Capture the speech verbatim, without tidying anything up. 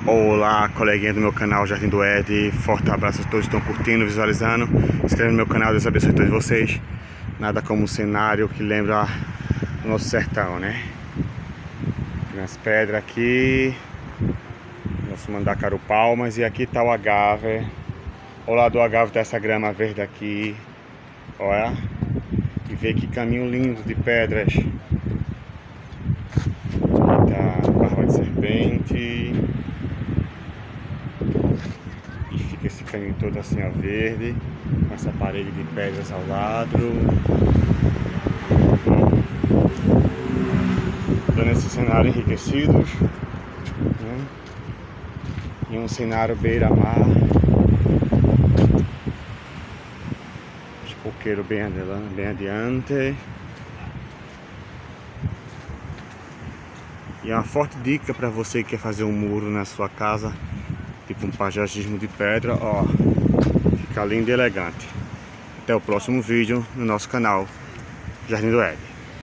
Olá, coleguinha do meu canal Jardim do Ed. Forte abraço a todos que estão curtindo, visualizando. Inscreve no meu canal, Deus abençoe todos vocês. Nada como um cenário que lembra o nosso sertão, né? Tem as pedras aqui, nosso Mandacaru Palmas, e aqui tá o agave. Ao lado do agave tá essa grama verde aqui. Olha, e vê que caminho lindo de pedras. Aqui tá a barba de serpente. E fica esse caminho todo assim, ó, verde, com essa parede de pedras ao lado, dando esse cenário enriquecidos, né? E um cenário beira-mar, os coqueiros bem, bem adiante. E é uma forte dica para você que quer fazer um muro na sua casa, tipo um paisagismo de pedra, ó, fica lindo e elegante. Até o próximo vídeo no nosso canal Jardim do Ed.